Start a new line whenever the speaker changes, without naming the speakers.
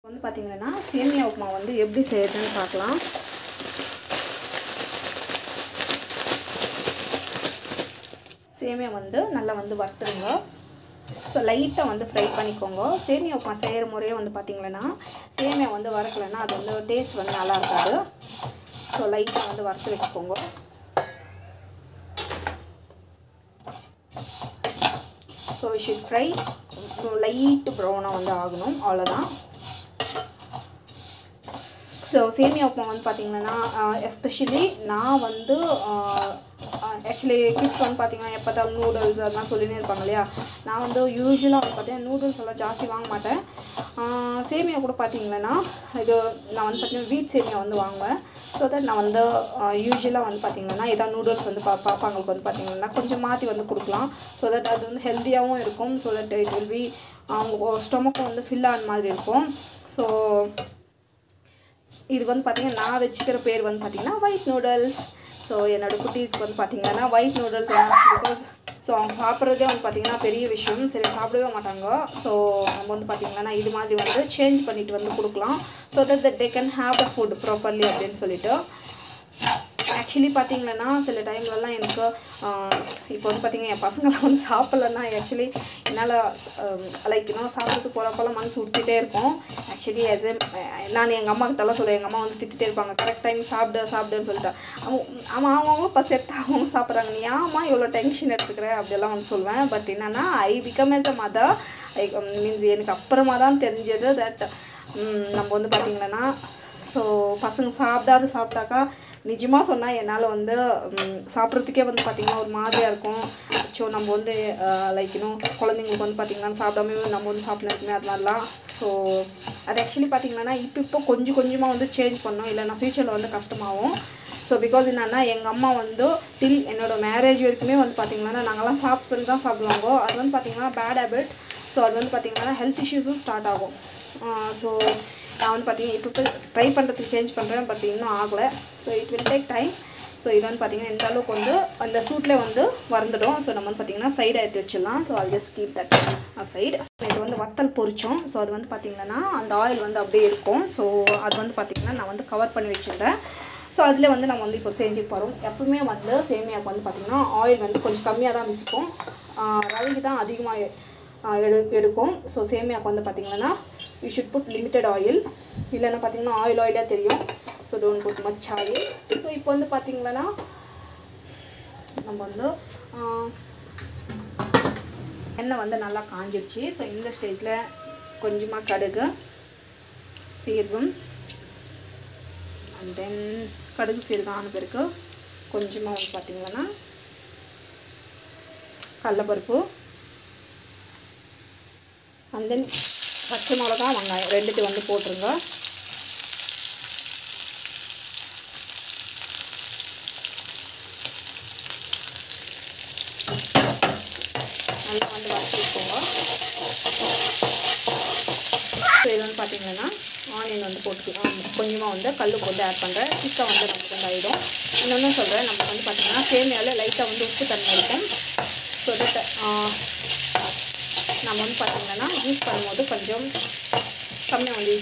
வந்து பாத்தீங்கன்னா சேமியா உப்புமா வந்து எப்படி செய்யறதுன்னு பார்க்கலாம். சேமியா வந்து நல்லா வந்து வறுத்துருங்க. ஸோ லைட்டாக வந்து ஃப்ரை பண்ணிக்கோங்க. சேமியா உப்புமா செய்கிற முறையே வந்து பார்த்திங்கன்னா சேமியா வந்து வறுக்கலைன்னா அது வந்து டேஸ்ட் வந்து நல்லா இருக்காது. ஸோ லைட்டாக வந்து வறுத்து வச்சுக்கோங்க. So we should fry light ப்ரௌனாக வந்து ஆகணும், அவ்வளோதான். ஸோ சேமியா உப்புமா வந்து பார்த்திங்கன்னா எஸ்பெஷலி நான் வந்து ஆக்சுவலி கிட்ஸ் வந்து பார்த்திங்கன்னா எப்போ தான் நூடுல்ஸ் அதெல்லாம் சொல்லினே இருப்பாங்க இல்லையா. நான் வந்து யூஸ்வலாக வந்து பார்த்தீங்கன்னா நூடுல்ஸ் எல்லாம் ஜாஸ்தி வாங்க மாட்டேன். சேமியா கூட பார்த்திங்கன்னா இது நான் வந்து பார்த்திங்கன்னா வீட் சேமியா வந்து வாங்குவேன். ஸோ தட் நான் வந்து யூஸ்வலாக வந்து பார்த்திங்கன்னா இதான் நூடுல்ஸ் வந்து பாப்பாங்களுக்கு வந்து பார்த்திங்கன்னா கொஞ்சம் மாற்றி வந்து கொடுக்கலாம். ஸோ தட் அது வந்து ஹெல்த்தியாகவும் இருக்கும். So that it will be அவங்க ஸ்டொமக்கும் வந்து ஃபில் ஆன மாதிரி இருக்கும். ஸோ இது வந்து பார்த்திங்கன்னா நான் வச்சுக்கிற பேர் வந்து பார்த்திங்கன்னா ஒயிட் நூடுல்ஸ். ஸோ என்னோடய குட்டீஸ்க்கு வந்து பார்த்திங்கன்னா ஒயிட் நூடுல்ஸ் பிகாஸ் ஸோ அவங்க சாப்பிட்றதே வந்து பார்த்திங்கன்னா பெரிய விஷயம். சரி சாப்பிடவே மாட்டாங்க. ஸோ நம்ம வந்து பார்த்திங்கன்னா இது மாதிரி வந்து சேஞ்ச் பண்ணிவிட்டு வந்து கொடுக்கலாம். So that they can have the food properly அப்படின்னு சொல்லிட்டு. ஆக்சுவலி பார்த்திங்கன்னா சில டைம்லலாம் எனக்கு இப்போ வந்து பார்த்திங்கன்னா என் பசங்களாம் வந்து சாப்பிட்லன்னா ஆக்சுவலி என்னால் லைக் இன்னும் சாப்பிட்றதுக்கு போகிறப்பெல்லாம் மனசு விட்டுட்டே இருக்கும். ஆக்சுவலி நான் எங்கள் அம்மா கிட்டலாம் சொல்லுவேன். எங்கள் அம்மா வந்து திட்டுட்டே இருப்பாங்க, கரெக்ட் டைம் சாப்பிடுன்னு சொல்லிட்டு. அவங்களும் பஸ் எடுத்து அவங்க சாப்பிட்றாங்க, நீ ஏம்மா இவ்வளோ டென்ஷன் எடுத்துக்கிற அப்படியெல்லாம் வந்து சொல்லுவேன். பட் என்னென்னா I become as a mother means எனக்கு அப்புறமா தான் தெரிஞ்சது தட் நம்ம வந்து பார்த்திங்கன்னா ஸோ பசங்க சாப்பிட்டாக்கா நிஜமாக சொன்னால் என்னால் வந்து சாப்பிட்றதுக்கே வந்து பார்த்திங்கன்னா ஒரு மாதிரியாக இருக்கும். ஸோ நம்ம வந்து லைக் இன்னும் குழந்தைங்களுக்கு வந்து பார்த்திங்கன்னா சாப்பிடாம நம்ம வந்து சாப்பிட்ணுமே அது மாதிரிலாம். ஸோ அது ஆக்சுவலி பார்த்திங்கன்னா இப்போ கொஞ்சமாக வந்து சேஞ்ச் பண்ணோம், இல்லைன்னா ஃப்யூச்சரில் வந்து கஷ்டமாகும். ஸோ பிகாஸ் என்னென்னா எங்கள் அம்மா வந்து டில் என்னோடய மேரேஜ் வரைக்குமே வந்து பார்த்திங்கன்னா நாங்கள்லாம் சாப்பிட்டு தான் சாப்பிடுவாங்க. அது வந்து பார்த்திங்கன்னா பேட் ஹேபிட். ஸோ அது வந்து பார்த்திங்கன்னா ஹெல்த் இஷ்யூஸும் ஸ்டார்ட் ஆகும். ஸோ நான் வந்து பார்த்திங்கன்னா இப்போ ட்ரை பண்ணுறதுக்கு சேஞ்ச் பண்ணுறேன், பட் இன்னும் ஆகலை. So it will take time. So இது வந்து பார்த்திங்கன்னா இந்த அளவுக்கு வந்து அந்த சூட்டில் வந்து வறந்துடும். ஸோ நம்ம வந்து பார்த்திங்கன்னா சைடை எடுத்து வச்சிடலாம். So I'll just keep that side. இது வந்து வத்தல் பொரிச்சோம். ஸோ அது வந்து பார்த்திங்கன்னா அந்த ஆயில் வந்து அப்படியே இருக்கும். ஸோ அது வந்து பார்த்திங்கன்னா நான் வந்து கவர் பண்ணி வச்சுருந்தேன். ஸோ அதில் வந்து நம்ம வந்து இப்போ செஞ்சுக்க போகிறோம். எப்பவுமே வந்து சேமியாவுக்கு வந்து பார்த்திங்கன்னா ஆயில் வந்து கொஞ்சம் கம்மியாக தான் மிசிக்கும், ரவைக்கு தான் அதிகமாக எடுக்கும். ஸோ சேமியாவுக்கு வந்து பார்த்திங்கன்னா you should put limited oil, இல்லைன்னா பார்த்திங்கன்னா ஆயிலாக தெரியும். So don't put much oil. So இப்போ வந்து பார்த்திங்கன்னா நம்ம வந்து எண்ணெய் வந்து நல்லா காஞ்சிடுச்சு. ஸோ இந்த ஸ்டேஜில் கொஞ்சமாக கடுகு, சீரகம், அண்ட் தென் கடுகு சீரகம் ஆன பிறகு கொஞ்சமாக வந்து பார்த்திங்கன்னா கடலைப்பருப்பு, அண்ட் தென் பச்சை மிளகா, வெங்காயம் ரெண்டுத்தையும் வந்து போட்டுருங்க. நல்லா வந்து வறுத்துக்கோங்க. ஸோ இது வந்து பார்த்திங்கன்னா ஆனியன் வந்து போட்டுக்கலாம். கொஞ்சமாக வந்து கல்லுப்பு வந்து ஆட் பண்ணுறேன். சிக்கன் வந்து நமக்கு வந்து ஆகிடும். இன்னொன்று சொல்கிறேன், நம்ம வந்து பார்த்திங்கன்னா சேமியாவில் லைட்டாக வந்து உப்பு தன்மை இருக்கும். ஸோ தட் நம்ம வந்து பார்த்திங்கன்னா யூஸ் பண்ணும்போது கொஞ்சம் கம்மியாக வந்து